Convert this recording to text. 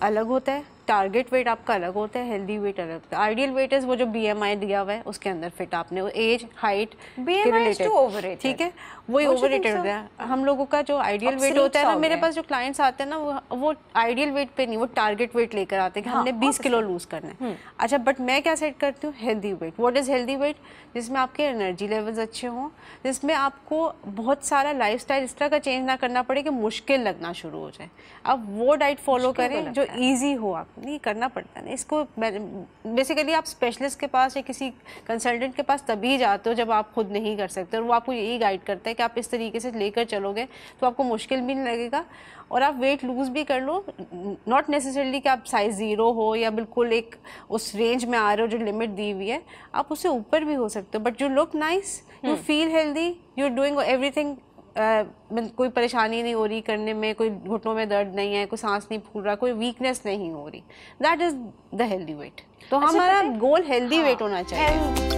अलग होता है, टारगेट वेट आपका अलग होता है, हेल्दी वेट अलग होता है। आइडियल वेट इज वो जो BMI दिया हुआ है उसके अंदर फिट आपने एज हाइट के रिलेटेड, ठीक है, वही ओवररेटेड होता है। हम लोगों का जो आइडियल वेट होता है ना, मेरे पास जो क्लाइंट्स आते हैं ना वो आइडियल वेट पे नहीं, वो टारगेट वेट लेकर आते हैं कि हमने 20 किलो लूज करना है। अच्छा, बट मैं क्या सेट करती हूँ, healthy weight. What is healthy weight? जिसमें आपके एनर्जी लेवल्स अच्छे हों, जिसमें आपको बहुत सारा लाइफस्टाइल इस तरह का चेंज ना करना पड़े कि मुश्किल लगना शुरू हो जाए। अब वो डाइट फॉलो करें जो ईजी हो। आप नहीं करना पड़ता नहीं इसको। बेसिकली आप स्पेशलिस्ट के पास या किसी कंसल्टेंट के पास तभी जाते हो जब आप खुद नहीं कर सकते, और वो आपको यही गाइड करता है कि आप इस तरीके से लेकर चलोगे तो आपको मुश्किल भी नहीं लगेगा और आप वेट लूज भी कर लो। नॉट नेसेसरली कि आप साइज 0 हो या बिल्कुल एक उस रेंज में आ रहे हो जो लिमिट दी हुई है, आप उससे ऊपर भी हो सकते हो, but you look nice, you feel healthy, you are doing everything. कोई परेशानी नहीं हो रही करने में, कोई घुटनों में दर्द नहीं है, कोई सांस नहीं फूल रहा, कोई वीकनेस नहीं हो रही। That is the healthy weight. तो हमारा गोल हेल्दी वेट होना चाहिए।